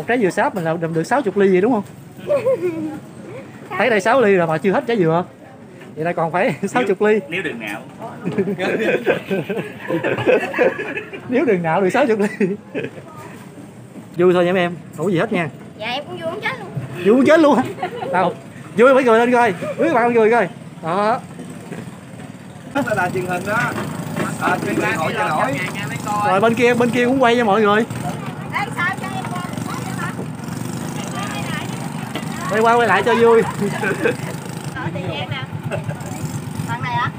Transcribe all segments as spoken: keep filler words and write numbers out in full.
một trái dừa sáp mình làm được sáu mươi ly gì đúng không? Thấy đây sáu ly rồi mà chưa hết trái dừa. Vậy đây còn phải sáu mươi ly. Nếu đường nào. Nếu đường nào được sáu mươi ly. Vui thôi nha em, không có gì hết nha. Dạ em cũng vui muốn chết luôn. Vui muốn chết luôn hả? Đâu. Vui phải cười lên coi. Quý các bạn cười coi. Đó. Đó là truyền hình đó. À, truyền hình hội chợ nổi. Rồi bên kia bên kia cũng quay cho mọi người. Quay qua quay lại cho vui. Bạn này hả?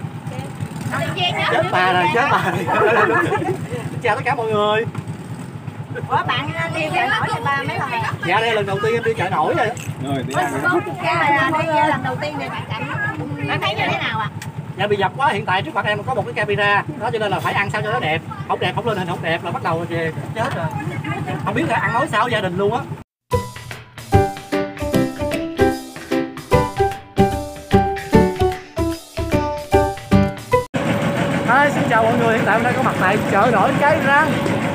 Chết bà rồi, chết bà rồi. Chào tất cả mọi người. Ủa bạn đi chợ nổi cho ba mấy lần rồi? Dạ đây là lần đầu tiên em đi chợ nổi rồi. Rồi đi Cái này là đi lần đầu tiên này bạn cảnh. Bạn thấy như thế nào ạ? Dạ bị dập quá, hiện tại trước mặt em có một cái camera đó, cho nên là phải ăn sao cho nó đẹp. Không đẹp, không lên hình không đẹp là bắt đầu về chết rồi. Không biết là ăn nói sao gia đình luôn á. Hi, xin chào mọi người, hiện tại hôm nay có mặt tại chợ nổi Cái Răng.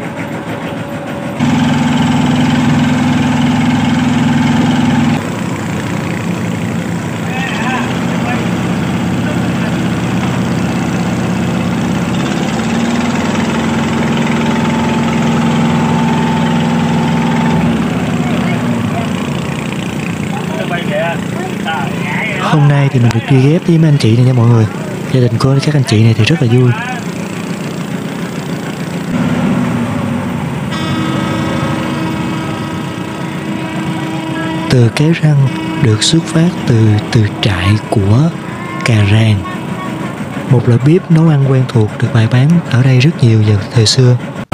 Hôm nay thì mình được đi ghép với mấy anh chị này nha mọi người. Gia đình của các anh chị này thì rất là vui. Từ Cái Răng được xuất phát từ từ trại của Cà Ràng, một loại bếp nấu ăn quen thuộc được bày bán ở đây rất nhiều vào thời xưa.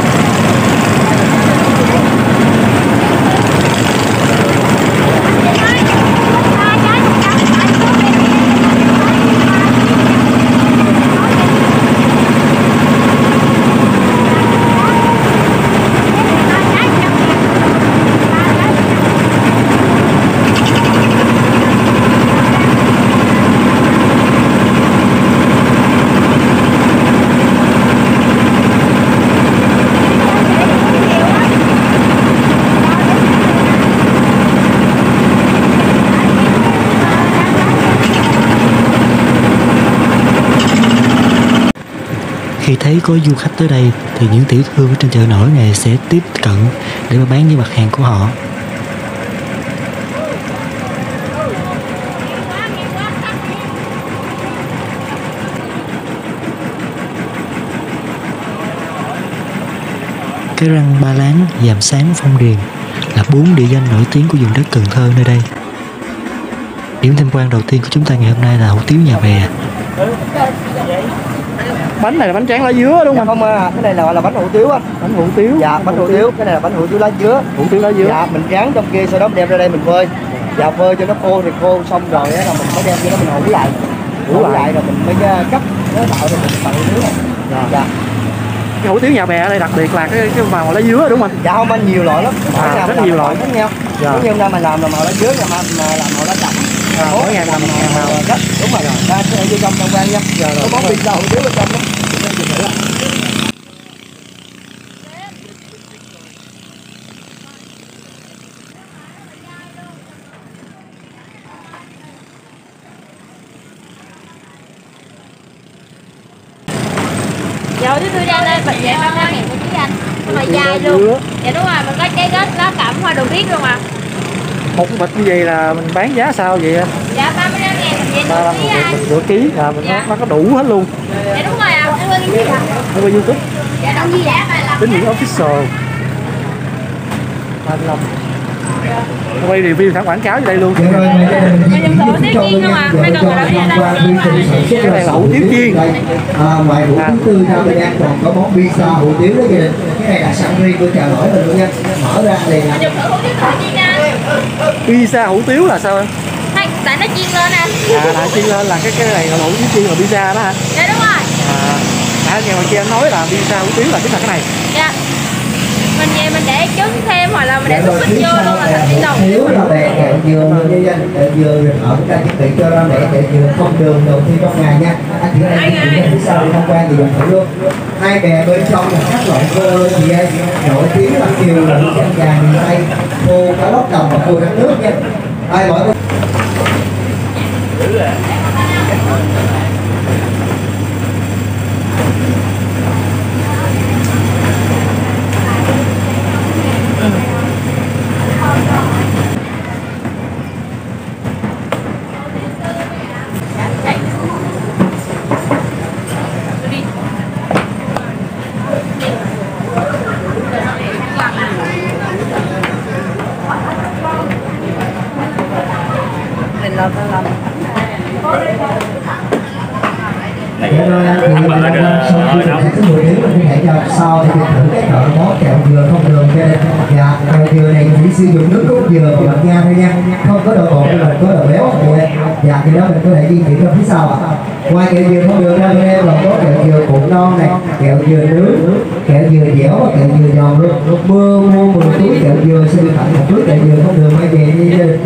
Khi thấy có du khách tới đây thì những tiểu thương ở trên chợ nổi này sẽ tiếp cận để mà bán những mặt hàng của họ. Cái Răng, Ba Láng, Dàm Sáng, Phong Điền là bốn địa danh nổi tiếng của vùng đất Cần Thơ nơi đây. Điểm tham quan đầu tiên của chúng ta ngày hôm nay là hủ tiếu Nhà Bè. Bánh này là bánh tráng lá dứa đúng không? Dạ không, à, cái này là gọi là bánh hủ tiếu á. Bánh hủ tiếu. Dạ, bánh hủ tiếu, cái này là bánh hủ tiếu lá dứa. Hủ tiếu lá dứa. Dạ, mình rán trong kia sau đó mình đem ra đây mình phơi. Dạ, phơi cho nó khô thì khô xong rồi á là mình mới đem cho nó mình ủ lại. Ủ lại. lại rồi mình mới cắt nó tạo ra một phần hủ tiếu này. Dạ. Dạ. Cái hủ tiếu Nhà Bè ở đây đặc biệt là cái cái màu lá dứa đúng không? Dạ không anh, nhiều loại lắm. À, rất nhiều loại khác nhau. Dạ. Giống như hôm nay mình làm là màu lá dứa, ngày mai mình làm màu lá chẩm. À, mỗi ngày làm một màu. Đất, đúng rồi. Ra sẽ vô trong tham quan nha. Dạ, có món pizza hủ tiếu bên trong đó. Rồi tôi ra đây bịch vậy không ra ngàn của chị anh. Nhưng mà dai luôn. Dạ đúng rồi, mình có trái kết, lá cẩm, hoa đồ biết luôn à. Một bịch như vậy là mình bán giá sao vậy anh? Dạ ba mươi lăm ngàn mình vậy ba mươi lăm ngàn mình nửa ký là mình dạ. nó, nó có đủ hết luôn. Dạ đúng rồi ạ. Em ơi cái gì ạ? Ở bên YouTube. Dạ đâu gì dạ? Tín Nguyễn Official. ba mươi lăm. Nó quay review thẳng quảng cáo ở đây luôn. Mình dùng sữa tiếu chiên không à? Mấy con ở đây cái này là hủ tiếu chiên. À, ngoài hủ tiếu tươi ra bên em còn có món pizza hủ tiếu đó gia đình. Cái này là sẵn riêng của chợ nổi mình luôn nha. Mở ra thì là dùng thử hủ tiếu tươi chiên nha. Pizza hủ tiếu là sao em? Tại nó chiên lên nè. À, là chiên lên là cái cái này là hủ tiếu chiên là pizza đó hả? Dạ đúng rồi. À, à ngày ngoài kia anh nói là pizza hủ tiếu là chính là cái này. Dạ. Mình về mình để trứng thêm hoặc là mình để xúc xích vô luôn là thành pizza hủ tiếu. là bè kẹo dừa như danh kẹo dừa ở chúng ta chuẩn bị cho ra mẹ kẹo dừa không đường đầu tiên trong ngày nha. Anh chỉ này phía sau đi tham quan thì dùng thử luôn. hai bè bên trong là các loại khô luôn chị ơi, nổi tiếng là kiều là dân già miền Tây, khô cá lóc đồng và khô trắng nước nha. Ai bỏ sau thì thử cái thợ món kẹo dừa không đường cho nên dạ kẹo dừa này chỉ sử dụng nước cốt dừa và bạc nha thôi nha, không có đồ bột nhưng mà có đồ béo vậy. Dạ cái đó mình có thể di chuyển ra phía sau ạ. Ngoài kẹo dừa không đường ra bên em còn có kẹo dừa cuộn non này, kẹo dừa nướng, kẹo dừa dẻo và kẹo dừa giòn luôn. Mưa mua mười túi kẹo dừa xin tặng một túi kẹo dừa không đường mang về đi đi.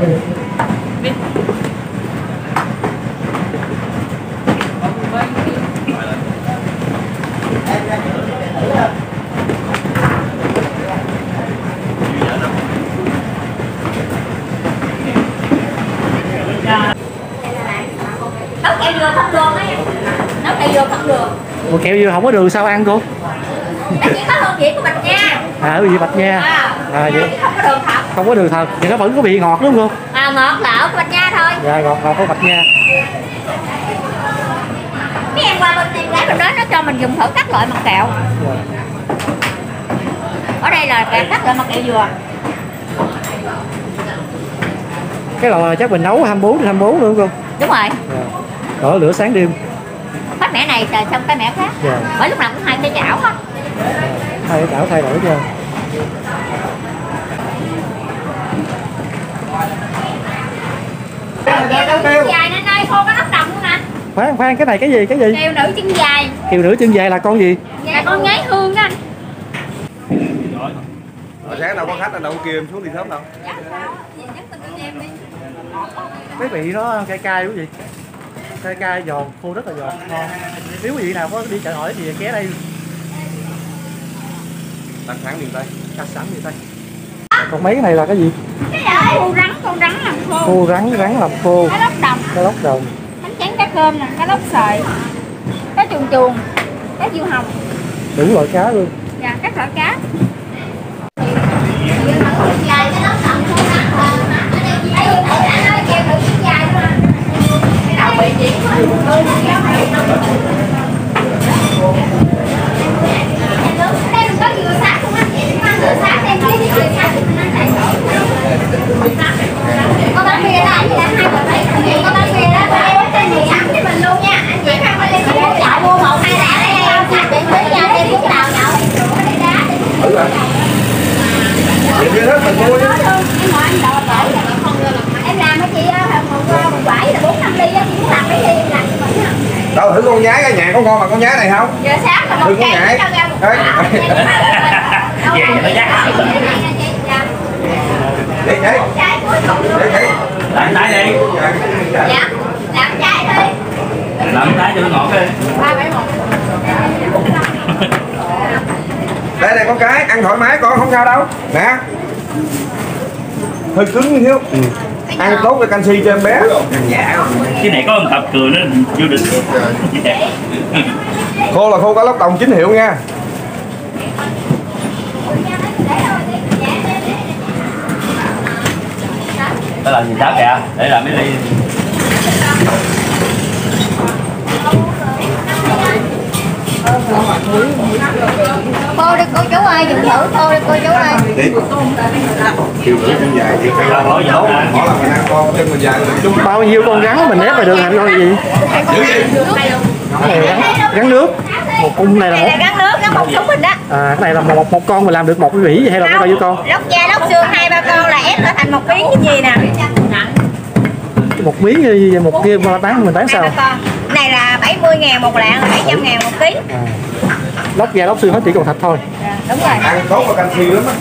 Nấu kẹo dừa không đường ấy. Nấu kẹo dừa không đường. Ủa, kẹo dừa không có đường sao ăn cô? Nó chỉ có hương vị của bạch nha. À hương vị bạch nha. À, à vậy không có đường thật. Không có đường thật thì nó vẫn có vị ngọt đúng không? À ngọt là ở của bạch nha thôi. Dạ ngọt ngọt của bạch nha. Mấy em qua bên tiệm gái bên đó nó cho mình dùng thử các loại mặt kẹo. Dạ. Ở đây là kẹo các loại mặt kẹo dừa. Cái lò chắc mình nấu hai mươi bốn trên hai mươi bốn luôn không? Đúng rồi. Dạ. Đổ lửa sáng đêm. Cái mẻ này rồi xong cái mẻ khác. Dạ. Bởi lúc nào cũng hai cái chảo hết. Hai cái chảo thay đổi cho. Chân dài nên đây khô có ốc đồng luôn nè. Khoan khoan cái này cái gì cái gì? Kiều nữ chân dài. Kiều nữ chân dài là con gì? Là con ngái hương đó anh. Hồi sáng đâu có khách anh đâu có kêu em xuống đi sớm đâu. Cái vị nó cay cay quý vị. Cay cay giòn, khô rất là giòn, ngon. Nếu quý vị nào có đi chợ nổi thì ghé đây. Đặc sản miền Tây. Đặc sản miền Tây. Còn mấy cái này là cái gì? Cái này khô rắn, con rắn làm khô. Khô rắn, rắn làm khô. Cá lóc đồng. Cá lóc đồng. Bánh tráng cá cơm nè, cá lóc sợi. Cá chuồn chuồn, cá diêu hồng. Đủ loại cá luôn. Dạ, các loại cá. Có bán bia đó anh là hai bờ bảy, có bán bia đó và em trên mười sẵn cho mình luôn nha. Anh chị không phải lên mua chợ mua một hai lạng đây em sẵn để tới nhà đi cũng đào nhậu. Thử rồi. Vậy bia hết mình mua chứ. Em hỏi anh đòi bởi là không em làm hả chị một một quải là bốn năm ly á, chị muốn làm cái gì làm cho mình á. Đâu thử con nhái, cái nhà có ngon mà con nhái này không? Giờ sáng là một Đừng có cây ngại. cho ra một Đấy. quả. Về nó dắt. Để để. Trái cuối cùng luôn. Để để. Làm trái đi. Dạ. Làm trái đi. Làm trái cho nó ngọt đi. ba bảy một. Đây này con cái, ăn thoải mái con không sao đâu. Nè. Hơi cứng như thiếu. Ừ. Ăn tốt cho canxi cho em bé. Dạ. Cái này có một tập cười nó vô địch được. Khô là khô cá lóc đồng chính hiệu nha. Đó là gì đá kìa, để làm cái ly. Cô đi cô chú ơi, dùng thử cô đi cô chú ơi. Đi. Kiều nữ chân dài thì phải Là bỏ dầu ra. mỗi lần mình ăn con chân mình dài mình chung. Bao nhiêu con rắn mình ép vào đường hành con gì? Dữ vậy? Cái này rắn, rắn nước. Một con này là một. Gắn nước, gắn một súng mình đó. À cái này là một một con mình làm được một cái vỉ hay là bao nhiêu con? Lóc da, lóc xương hai ba con là ép nó thành một miếng cái gì nè. Một miếng như một kia mà bán mình bán sao? Hai ba con. Cái này là bảy mươi ngàn một lạng, là bảy trăm ngàn một ký. À. Lóc da lóc xương hết chỉ còn thịt thôi. Đúng rồi. Ăn tốt và canxi lắm á.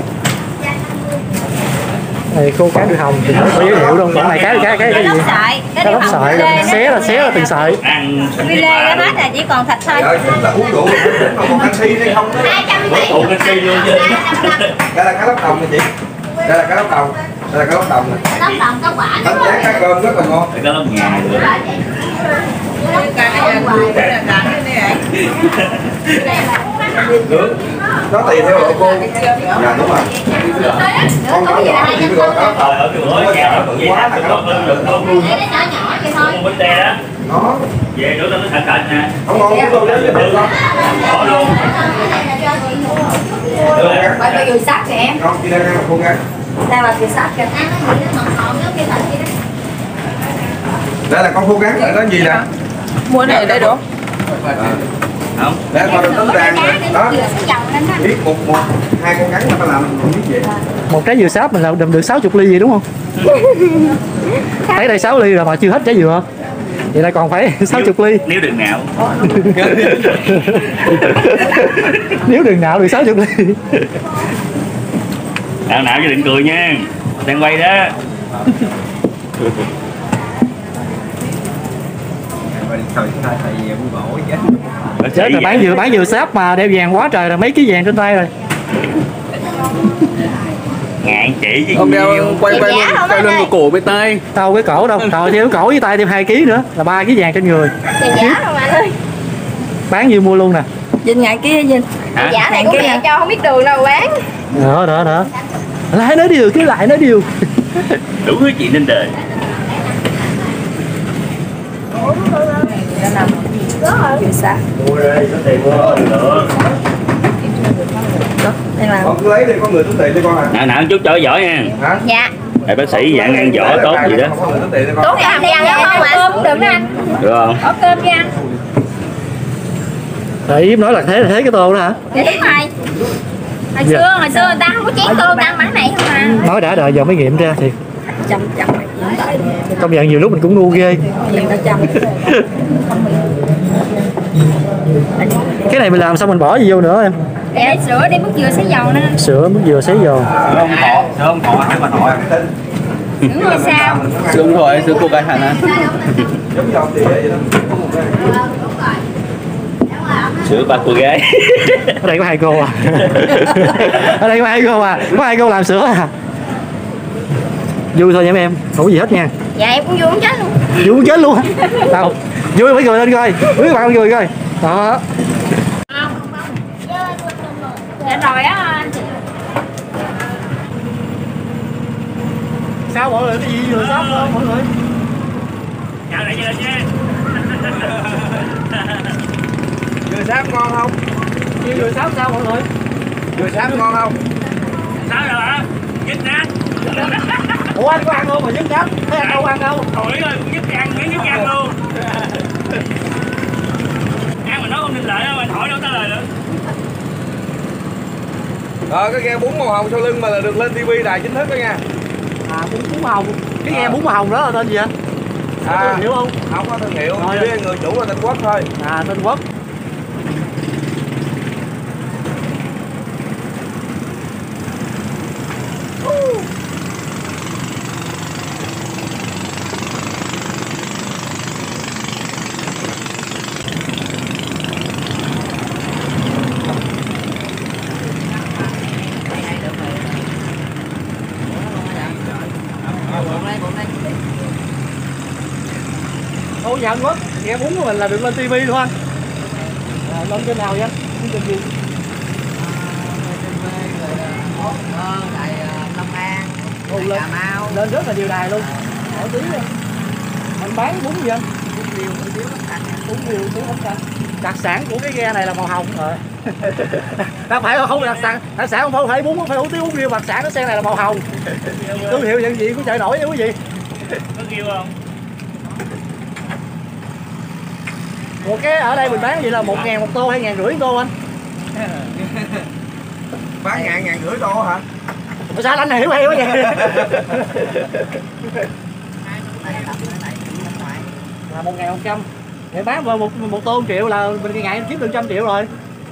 Này khô cá đuôi hồng thì nó có giới thiệu đâu, còn này cái cái cái cái gì? Lóc sợi. Cái Cá điều lóc hồng sợi, lê nó- xé là xé là từng sợi. ăn Vi lê cái hết là chỉ còn thịt thôi. Trời ơi, chúng ta uống rượu mà còn canxi hay không đó. hai trăm bữa tỷ tụ cái cây luôn chứ. Đây là cá lóc đồng nè chị. Đây là cá lóc đồng. Đây là cá lóc đồng nè. tóc đồng có quả Bánh tráng cá cơm rất là ngon. Phải có lớp nhà được. Nướng. Nó tùy theo độ cô. Dạ đúng rồi. Con nhỏ nhỏ thì mới gọi đó. Ờ, ở cái bữa nhà nó cũng vậy Quá đó, là được ngon. không? Được không? Để nó nhỏ nhỏ vậy thôi. Con bánh te đó. Nó Về nữa tao nó thật thật nè. không ngon cái tôi đến được không? Bỏ luôn. Được rồi. Bởi vì người sắc kìa em. Không, chị đang ăn là cô ra. Đây là người sắc kìa. Ăn nó gì nó ngọt ngọt giống như thịt vậy đó. Đây là con khô gắn, đây đó gì nè? Mua này đây được. Không. Để con đừng rang rồi. Đó. Dừa cái dầu lên đó. Biết một một hai con gắn là phải làm mình biết vậy. Một trái dừa sáp mình làm được sáu mươi ly gì đúng không? Thấy đây sáu ly rồi mà chưa hết trái dừa. Vậy là còn phải sáu mươi ly. Nếu đường nào. Nếu đường nào được sáu mươi ly. Nào nào chứ đừng cười nha. Đang quay đó. Chết rồi, bán dừa bán dừa sáp mà đeo vàng quá trời rồi, mấy ký vàng trên tay rồi. Ngạn chị chứ Ông đeo nhiều. quay quay Giá luôn, không quay ở luôn đây. cái cổ bên tay. Đâu cái cổ đâu, trời theo cái cổ với tay thêm hai ký nữa là ba ký vàng trên người. Tiền giả không anh ơi. Bán nhiêu mua luôn nè. Dinh ngại kia Dinh. Hả? Giả này của mẹ cho không biết đường đâu bán. Đó đó đó. Lại nói điều, cứ lại nói điều. Đủ thứ chuyện trên đời. Người sắc. Mua đây, số tiền mua được. Đây là Con cứ lấy đi, có người tính tiền cho con à. Nào nào chút cho giỏi nha. Hả? Dạ. Thầy bác sĩ dặn ăn vỏ tốt gì đó. Không có người tính tiền cho con. Tốt cái đi ăn không ạ? Cơm cũng được đó anh. Được không? Có cơm cho ăn. Rồi Yếm nói là thế là thế cái tô đó hả? Dạ đúng rồi. Hồi Dạ. xưa, hồi xưa người ta không có chén tô, người ta ăn bản này không à. Nói đã đời giờ mới nghiệm ra thì chăm chăm tại công nhận nhiều lúc mình cũng ngu ghê. mình đã chăm. Cái này mình làm xong mình bỏ gì vô nữa em? Dạ sữa đi múc dừa xấy dầu nữa. Sữa, nước dừa, sấy dầu. Không thọ, không thọ, hai bà nội tin. Sữa ngôi sao. Sướng rồi, sướng cô gái hẳn á. Giống dòng thì vậy đó. Sữa ba cô gái. Ở đây có hai cô à? Ở đây có hai cô à? Có hai cô làm sữa à? Vui thôi nha mấy em, không có gì hết nha. Dạ em cũng vui muốn chết luôn. Vui muốn chết luôn hả? Đâu? Vui mấy cười lên coi, quý các bạn cười coi. Đó. Dạ rồi á anh chị. Sao mọi người cái gì vừa sắp không mọi người? Chào đại gia nha. Dừa sáp ngon không? Gì vừa sắp sao mọi người? Dừa sáp ngon không? Sao rồi hả? Dứt nát. Ủa anh có ăn không mà dứt nát? Thấy anh đâu ăn đâu? Hỏi rồi cũng dứt ăn, miếng dứt ăn luôn. Ăn mà nói không định lợi đâu, anh hỏi đâu trả lời được. Rồi cái ghe bún màu hồng sau lưng mà là được lên tivi đài chính thức đó nha. À bún bún màu hồng. Cái nghe bún màu hồng đó là tên gì ạ? À, Hiểu không? không có thương hiệu, Rồi. chỉ biết người chủ là Tân Quốc thôi. À tên Quốc. Ô dạ anh Quốc, nghe bún của mình là được lên tivi luôn anh. À, lên kênh nào vậy anh? Kênh gì? Ồ, lên, lên rất là nhiều đài luôn. Nổi tiếng luôn. Anh bán bún gì anh? Bún riêu, bún riêu, bún bánh canh. Đặc sản của cái ghe này là màu hồng rồi. Đâu phải không đặc sản, đặc sản không phải bún, không phải hủ tiếu bún riêu, đặc sản cái xe này là màu hồng. Thương hiệu nhận diện của chợ nổi nha quý vị. Có kêu không? Một cái ở đây mình bán vậy là một ngàn một tô hay ngàn rưỡi một tô anh? Bán ngàn ngàn rưỡi tô hả? Ủa sao anh hiểu hay quá vậy? Là một ngàn một trăm. Để bán vào một một tô một triệu là mình ngày kiếm được trăm triệu rồi.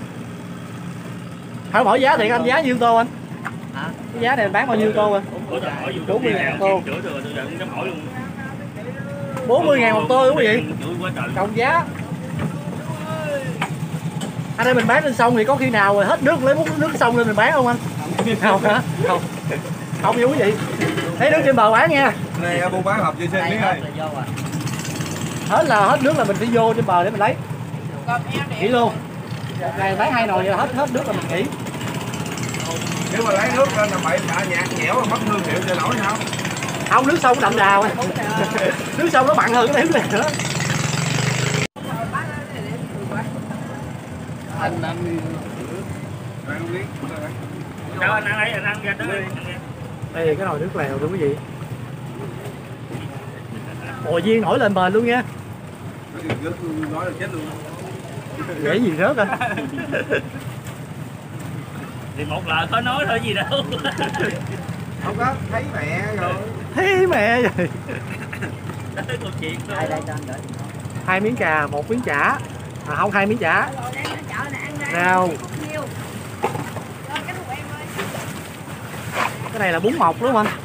Hỏi hỏi giá thì anh giá nhiêu tô anh? Cái giá này mình bán bao nhiêu tô anh? Ủa, hỏi dù bốn mươi ngàn tô. Chữa rồi, tôi dặn dám hỏi luôn. bốn mươi ngàn một tô đúng không vậy? Cộng giá. Anh ơi mình bán lên sông thì có khi nào rồi hết nước lấy múc nước sông lên mình bán không anh? Không hả? Không. Không như quý vị. Lấy nước trên bờ bán nha. Này buôn bán hợp vệ sinh biết ơi. Hết là hết nước là mình phải vô trên bờ để mình lấy. Nghỉ luôn. Này bán hai nồi hết hết nước là mình nghỉ. Nếu mà lấy nước lên là bậy bạ nhạt nhẽo mất thương hiệu cho nổi sao? Không, nước sông đậm đào. Nước sông nó mặn hơn cái nước này nữa. Anh ăn Đâu anh ăn đây, anh ăn ra tới đây. Đây cái nồi nước lèo thưa quý vị. Ồ viên nổi lên bền luôn nha. Nói là chết luôn. Dễ gì rớt à. Thì một lời có nói thôi gì đâu. Không có, thấy mẹ rồi. Thấy mẹ rồi. Tới câu chuyện thôi. Hai miếng cà, một miếng chả. À không, hai miếng chả. Rau. Cái này là bún mọc đúng không anh?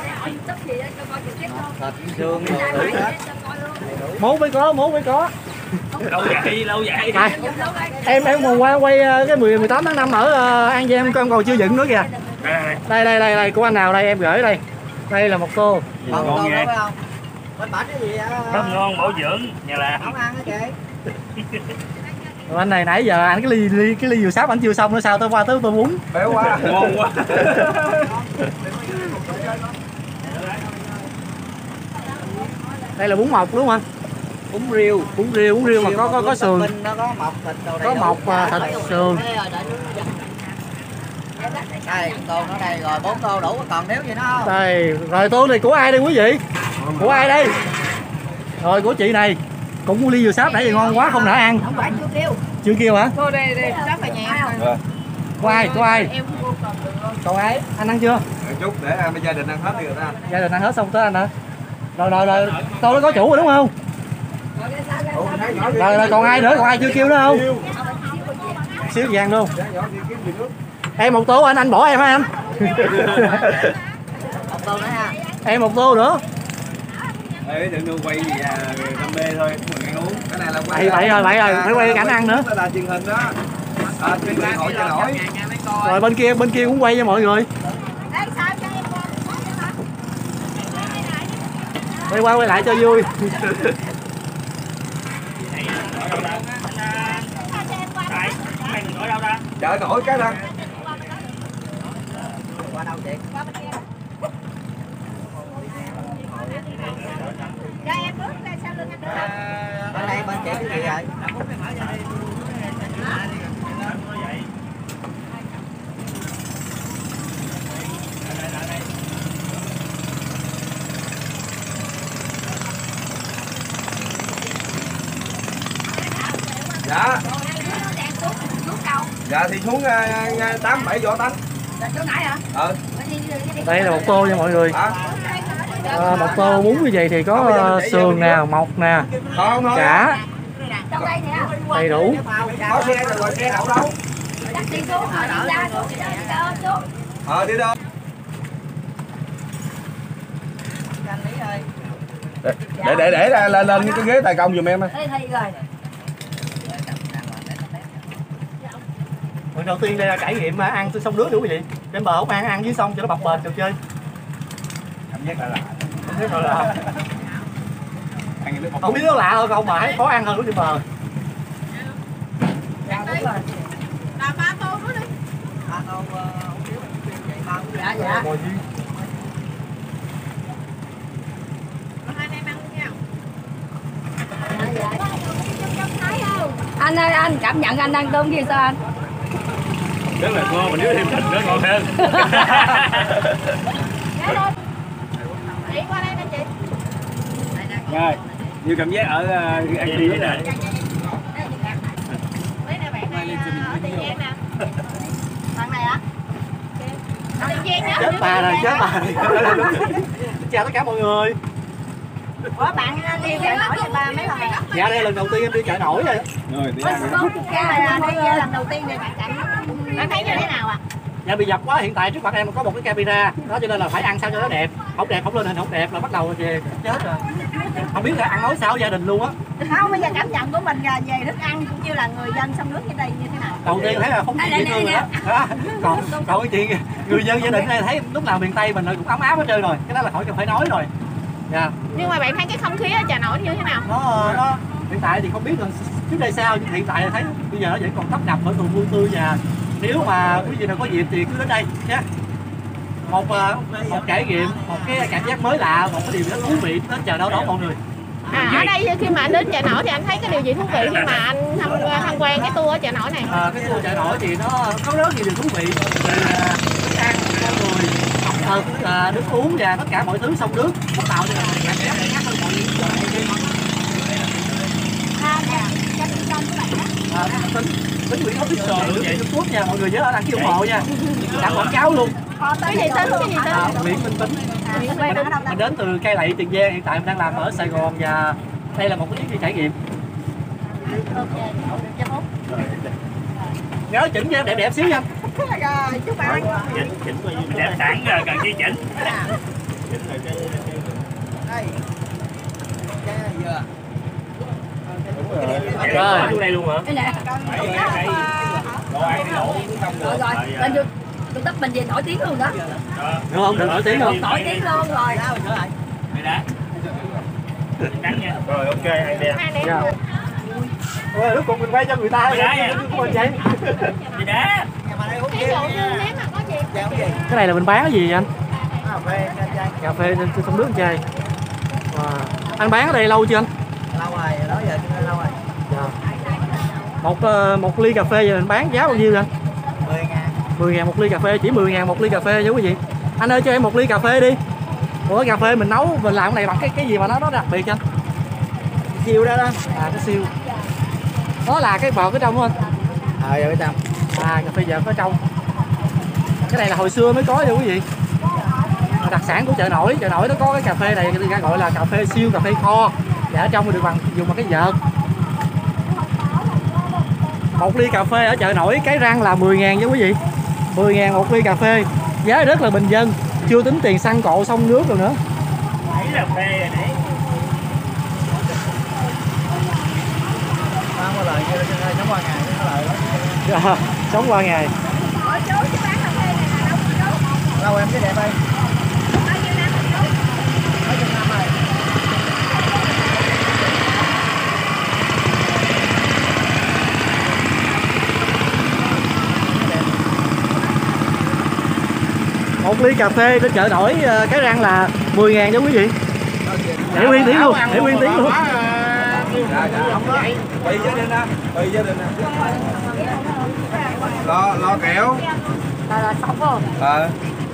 Mố mới có, mố mới có. Lâu vậy, lâu vậy. À, em em còn qua quay cái mười mười tám tháng năm ở uh, An Giang con còn chưa dựng nữa kìa. Đây đây đây đây của anh nào đây em gửi đây. Đây là một tô. Ngon ghê. Bên bển cái gì á? Rất ngon, bổ dưỡng, nhà làm. Không ăn hả chị? Rồi anh này nãy giờ anh cái ly ly cái ly dừa sáp anh chưa xong nữa sao tôi qua tới tôi bún. Béo quá, ngon quá. Đây là bún mọc đúng không anh? Bún riêu. Bún riêu, bún riêu mà có có có sườn. Nó có mọc thịt đồ Có mọc thịt sườn. Đây, tô nó đây rồi, bốn tô đủ còn nếu gì nó không? Đây, rồi tô này của ai đây quý vị? Của ai đây? Rồi của chị này. Cũng mua ly dừa sáp nãy giờ ngon quá không nỡ ăn. Không phải chưa kêu. Chưa kêu hả? Thôi đây đây, sắp về nhà. Của ai? Của ai? Em mua còn được không? Cậu ấy, anh ăn chưa? Chút để ăn gia đình ăn hết đi rồi ta. Gia đình ăn hết xong tới anh hả? Rồi rồi rồi, tôi nó có chủ rồi đúng không? Rồi rồi còn ai nữa, còn ai chưa kêu nữa không? Xíu vàng luôn. Em một tô anh, anh bỏ em hả anh? Một tô nữa ha. Em một tô nữa. Ê, đừng đưa quay gì à, đam mê thôi, mình ăn uống. Cái này là Vậy quay. vậy rồi, vậy rồi, phải quay cảnh ăn nữa. Là truyền hình đó. À, truyền hình hội cho nổi. Rồi bên kia, bên kia cũng quay cho mọi người. Quay qua quay lại cho vui. Chợ nổi cái đó. Qua đâu chị? Ra em bước ra sau lưng anh được. Bên đây bên chị cái gì vậy? Dạ. Dạ thì xuống tám bảy vỏ tánh. Chỗ nãy hả? Ờ. Đây là một tô nha mọi người. Hả? À, một tô bún như vậy thì có uh, sườn nè, mọc nè, Không thôi. chả, Trong đây nè. đầy đủ. Có xe rồi, rồi xe đậu đâu? Chắc đi xuống rồi đi ra xuống. Xuống. Ờ đi đâu? Để để để ra lên lên cái ghế tài công giùm em. Đây thầy rồi. Lần đầu tiên đây là trải nghiệm mà ăn sông nước đúng quý vị. Trên bờ không ăn, ăn dưới sông cho nó bập bền được chơi. Cảm giác là lạ. Không biết rồi là không biết nó lạ hơn không mà thấy khó ăn hơn lúc trên bờ. Làm ba tô nữa đi. Ba tô hủ tiếu vậy bao dạ Dạ. dạ. Hai anh em ăn luôn nha. Anh ơi, anh cảm nhận anh ăn tôm kia sao anh? Rất là ngon, mình nếu thêm thịt nữa ngon hơn. Chị qua đây nè chị. Rồi, như cảm giác ở uh, ăn kia này. Mấy nè bạn này ở Tiền Giang nè. Bạn này hả? Ở Tiền Giang nhá. Chết bà rồi, chết bà rồi. Chào tất cả mọi người. Ủa bạn đi chợ nổi cho ba mấy lần rồi? Dạ đây là lần đầu tiên em đi chợ nổi rồi. Rồi đi Cái ăn. này là đi lần đầu tiên này bạn cảnh. Bạn thấy như thế nào ạ? Dạ bị dập quá, hiện tại trước mặt em có một cái camera đó cho nên là phải ăn sao cho nó đẹp. Không đẹp không lên hình không đẹp là bắt đầu về chết rồi. Không biết là ăn nói sao gia đình luôn á. Không, bây giờ cảm nhận của mình là về thức ăn cũng như là người dân sông nước ở đây như thế nào? Đầu tiên thấy là không có chuyện luôn rồi đó. Đó. Còn còn cái chuyện người dân gia đình này thấy lúc nào miền Tây mình cũng ấm áp hết trơn rồi. Cái đó là khỏi cần phải nói rồi. Dạ. Nhưng mà bạn thấy cái không khí ở Chợ Nổi như thế nào? Nó nó hiện tại thì không biết là trước đây sao, nhưng hiện tại thấy bây giờ nó vẫn còn tấp nập bởi thường vui tươi, và nếu mà quý vị nào có dịp thì cứ đến đây nhé. Một một trải nghiệm, một cái cảm giác mới lạ, một cái điều rất thú vị đến Chợ Nổi đó mọi người. À, ở đây khi mà anh đến Chợ Nổi thì anh thấy cái điều gì thú vị khi mà anh tham, tham quan cái tour ở Chợ Nổi này? À, cái tour Chợ Nổi thì nó có rất nhiều điều thú vị, từ thức ăn, con người, ẩm thực, à, nước uống và tất cả mọi thứ sông nước nó tạo cho mình cảm giác khác hơn mọi người. À, tính tính Nguyễn Official được Trung Quốc nha, mọi người nhớ đăng ký ủng hộ nha, đã quảng cáo luôn. Cái gì tên, cái gì tên? À, Nguyễn Minh Tính. Mình, mình đến từ Cai Lậy, Tiền Giang, hiện tại mình đang làm ở Sài Gòn và đây là một cái chuyến đi trải nghiệm. Nhớ chỉnh cho em đẹp đẹp xíu nha. Rồi, chúc bạn. Chỉnh, chỉnh đẹp sẵn rồi, cần chi chỉnh. Chỉnh rồi cái... Đây. Cái này vừa. Rồi. Ở đây luôn hả? Đây nè. Đồ ăn cái đổ không được. Rồi rồi, lên YouTube YouTube mình về nổi tiếng luôn đó. Được không? Được nổi tiếng không? Nổi tiếng luôn rồi. Đây đã. Trắng nha. Rồi ok, hai đen. Dạ. Ôi, lúc cùng mình quay cho người ta vậy. Đi đá. Cái này là mình bán cái gì vậy anh? Cà phê trên sông nước chai. Wow. Anh bán ở đây lâu chưa anh? Lâu rồi, đó giờ chưa lâu rồi. Dạ. Một một ly cà phê giờ mình bán giá bao nhiêu anh? mười ngàn. mười ngàn một ly cà phê, chỉ mười ngàn một ly cà phê nha quý vị. Anh ơi cho em một ly cà phê đi. Ủa cà phê mình nấu mình làm cái này bằng cái cái gì mà nó nó đặc biệt cho anh? Siêu đó đó. À cái siêu. Đó là cái vợt ở trong không anh? Ờ giờ cái trong. À cà phê vợt ở trong. Cái này là hồi xưa mới có nha quý vị. Đặc sản của Chợ Nổi, Chợ Nổi nó có cái cà phê này người ta gọi là cà phê siêu, cà phê kho. Và ở trong được bằng dùng bằng cái vợt. Một ly cà phê ở Chợ Nổi Cái Răng là mười ngàn nha quý vị. mười ngàn một ly cà phê. Giá rất là bình dân, chưa tính tiền xăng cộ sông nước rồi nữa. Đấy là phê rồi đấy. Không có lời như sống qua ngày có lời đó. Dạ, sống qua ngày. Hỏi chú chú bán cà phê này là đâu chú? Lâu em cái đẹp ơi. Bao nhiêu năm rồi chú? Mấy chục năm rồi. Một ly cà phê trên Chợ Nổi Cái Răng là mười ngàn cho quý vị. Để nguyên tiếng luôn, để nguyên tiếng luôn. Dạ dạ không đó. Tùy gia đình nè, tùy gia đình nè. Lo lo kẹo. Là là xong không? Ờ.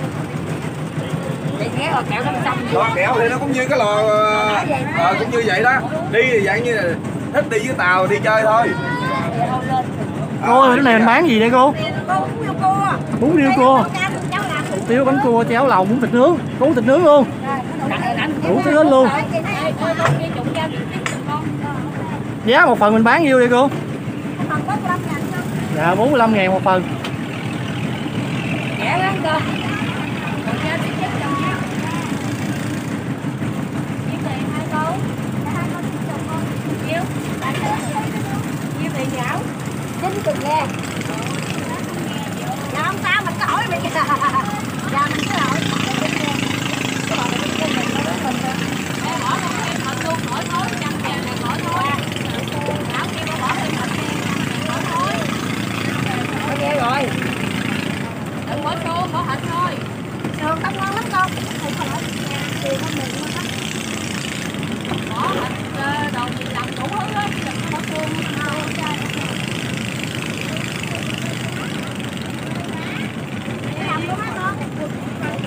Vậy nghe rồi kẹo nó xong. Lo kẹo thì nó cũng như cái lò ờ cũng như vậy đó. Đi thì dạng như là thích đi với tàu đi chơi thôi. Cô ơi, cái này mình bán gì đây cô? Bún riêu cua. Tiêu bánh cua, cháo lòng, bún thịt nướng, bún thịt nướng luôn. Đủ thứ hết luôn. Giá một phần mình bán nhiêu đây cô? Dạ bốn mươi lăm ngàn một phần. Rẻ lắm cơ. Chín chục ngàn. Dạ không sao mình cứ hỏi mình kìa. Dạ mình cứ hỏi. Ok rồi. Đừng bỏ xô, bỏ thịt thôi. Sườn không ngon lắm con. Thịt không phải sườn không mềm ngon lắm. Bỏ thịt đồ gì làm đủ hết á, đừng bỏ xương. Làm luôn á con.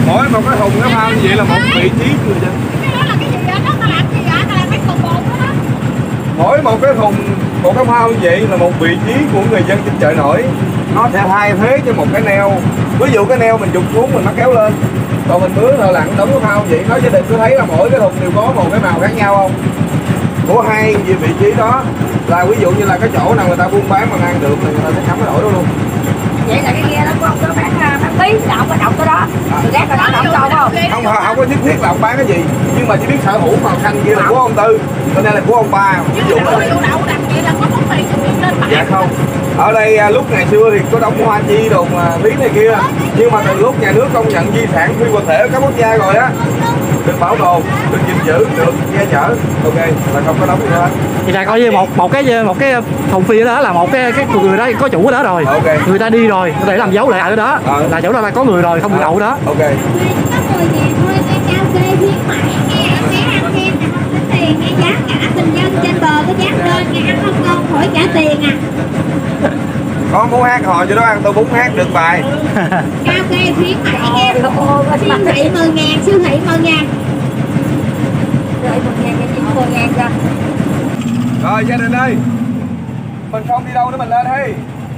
mỗi một cái thùng cái phao như vậy là một vị trí người dân. Cái đó là cái gì vậy? Nó làm gì vậy? Nó làm mấy cục bột đó. Mỗi một cái thùng, một cái phao như vậy là một vị trí của người dân trên chợ nổi. Nó sẽ thay thế cho một cái neo. Ví dụ cái neo mình trục xuống mình nó kéo lên, còn mình mướn thợ lặn đóng cái phao vậy. Nói gia đình có thấy là mỗi cái thùng đều có một cái màu khác nhau không? Của hai vị trí đó là ví dụ như là cái chỗ nào người ta buôn bán mà ăn được thì người ta sẽ cắm cái nổi đó luôn. Vậy là cái ghe đó có có bán bán bí, là không có đọc cái đó. Người gác rồi đó đọc cho không? Không, không có nhất thiết là ông bán cái gì, nhưng mà chỉ biết sở hữu màu xanh kia là của ông Tư, cho nên là của ông Ba. Ví dụ là đậu đặt vậy là có món tiền lên bảng. dạ không. Ở đây à, lúc ngày xưa thì có đóng hoa chi đồ mà phí này kia, nhưng mà từ lúc nhà nước công nhận di sản phi vật thể các quốc gia rồi á, được bảo tồn, được gìn giữ, được che chở, ok là không có đóng gì hết. Thì là coi như một một cái một cái thùng phi đó là một cái cái người đó có chủ ở đó rồi, ok. Người ta đi rồi để làm dấu lại ở đó, ờ. là chỗ đó là có người rồi, không bị đậu đó. Ok. Có mười ngàn thôi, cái cao kê khuyến mãi nghe, nghe ăn thêm là không tính tiền, nghe giá cả tình nhân trên bờ có giá lên, nghe ăn không ngon khỏi trả tiền à. Con muốn hát hò cho nó ăn tôi bún hát được bài. Cao kê khuyến mãi nghe, siêu thị mười ngàn, siêu thị mười ngàn. Rồi mười ngàn cái gì mười ngàn ra. Rồi gia đình ơi, mình không đi đâu nữa mình lên đi.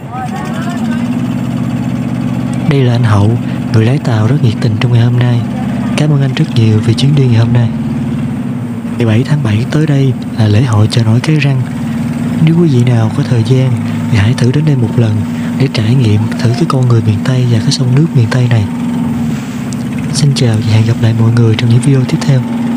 Đây là anh Hậu, người lái tàu rất nhiệt tình trong ngày hôm nay. Cảm ơn anh rất nhiều vì chuyến đi ngày hôm nay. ngày bảy tháng bảy tới đây là lễ hội chợ nổi Cái Răng. Nếu quý vị nào có thời gian thì hãy thử đến đây một lần để trải nghiệm thử cái con người miền Tây và cái sông nước miền Tây này. Xin chào và hẹn gặp lại mọi người trong những video tiếp theo.